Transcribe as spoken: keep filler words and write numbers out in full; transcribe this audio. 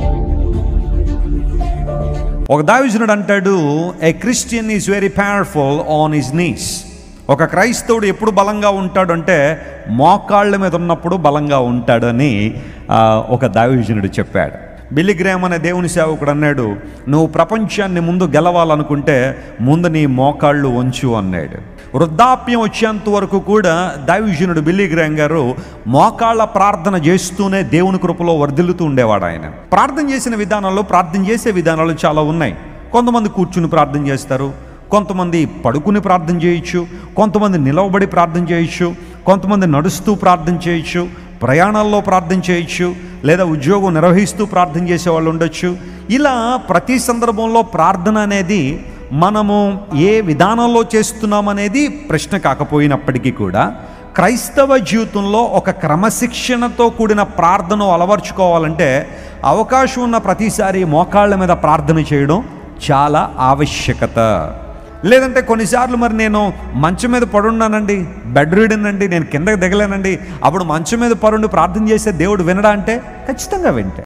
ఒక దైవజనుడు అంటాడు, a Christian is very powerful on his knees. ఒక క్రైస్తవుడు ఎప్పుడు బలంగా ఉంటాడు అంటే మోకాళ్ళ మీద ఉన్నప్పుడు బలంగా ఉంటాడని ఒక దైవజనుడు చెప్పాడు. బిల్లీ గ్రాహం అనే దేవుని సేవకుడు అన్నాడు, నువ్వు ప్రపంచాన్ని ముందు గెలవాలనుకుంటే ముందు నీ మోకాళ్ళు వంచు అన్నాడు. వృద్ధాప్యం వచ్చేంత వరకు కూడా దైవజనుడు బిల్లీ గ్రాహం గారు మోకాళ్ళ ప్రార్థన చేస్తూనే దేవుని కృపలో వర్ధిల్లుతూ ఉండేవాడు. ఆయన ప్రార్థన చేసిన విధానాల్లో ప్రార్థన చేసే విధానాలు చాలా ఉన్నాయి. కొంతమంది కూర్చుని ప్రార్థన చేస్తారు, కొంతమంది పడుకుని ప్రార్థన చేయొచ్చు, కొంతమంది నిలవబడి ప్రార్థన చేయొచ్చు, కొంతమంది నడుస్తూ ప్రార్థన చేయొచ్చు, ప్రయాణాల్లో ప్రార్థన చేయొచ్చు, లేదా ఉద్యోగం నిర్వహిస్తూ ప్రార్థన చేసేవాళ్ళు ఉండొచ్చు. ఇలా ప్రతి సందర్భంలో ప్రార్థన అనేది మనము ఏ విధానంలో చేస్తున్నామనేది ప్రశ్న కాకపోయినప్పటికీ కూడా క్రైస్తవ జీవితంలో ఒక క్రమశిక్షణతో కూడిన ప్రార్థన అలవర్చుకోవాలంటే అవకాశం ఉన్న ప్రతిసారి మోకాళ్ళ మీద ప్రార్థన చేయడం చాలా ఆవశ్యకత. లేదంటే కొన్నిసార్లు మరి నేను మంచం మీద పడున్నానండి, బెడ్ రీడన్ అండి, నేను కిందకి దిగలేనండి, అప్పుడు మంచం మీద పరుండి ప్రార్థన చేసే దేవుడు వినడా అంటే ఖచ్చితంగా వింటే